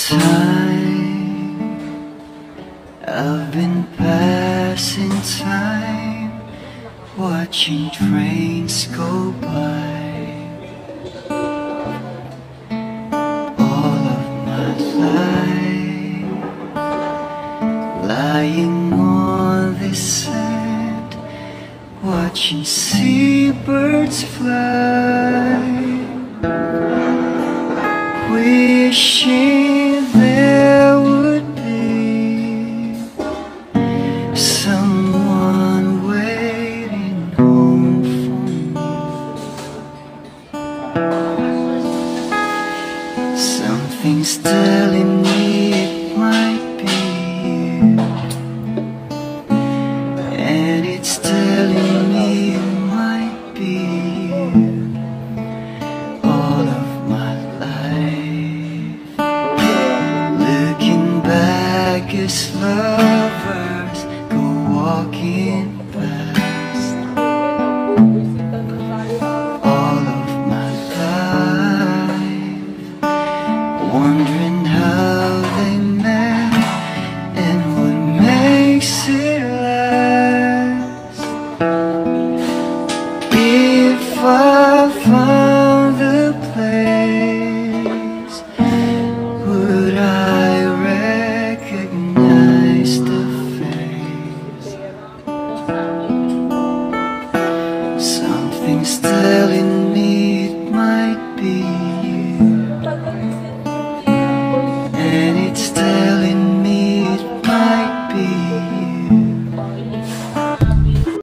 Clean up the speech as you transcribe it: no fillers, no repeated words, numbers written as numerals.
time I've been passing time, watching trains go by. All of my life lying on this sand, watching seabirds fly, wishing there would be someone waiting home for me. Something's telling me it might be you, and it's telling me it might be you. All of my life, looking back as lovers go walking past. All of my life, wondering how they met and what makes it last. If I found the place, would I recognize the face? Something's telling